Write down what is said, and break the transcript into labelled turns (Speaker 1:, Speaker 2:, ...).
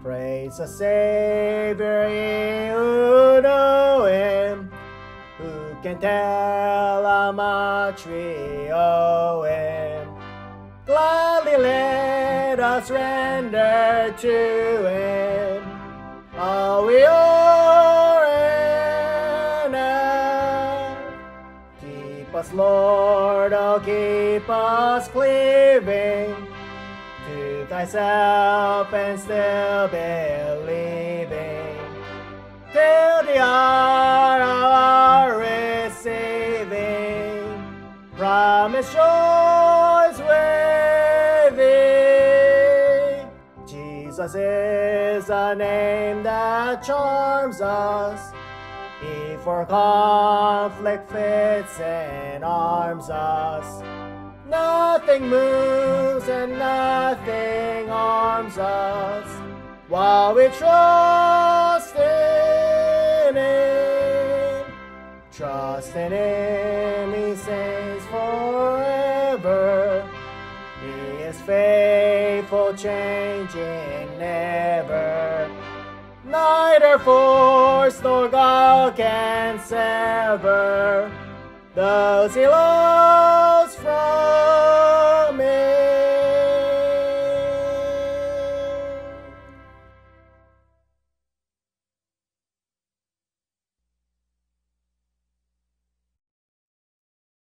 Speaker 1: Praise the Saviour, ye who know Him. Who can tell how much we owe Him? Gladly let us render to Him all we owe and have. Keep us, Lord, oh keep us cleaving to Thyself and still believing, till the hour of our receiving promised joys with Thee. Jesus is a name that charms us. He for conflict fits and arms us. Nothing moves and nothing harms us while we trust in Him. Trust in Him, He saves forever. He is faithful, changing never. Neither force nor guile can sever those He loves.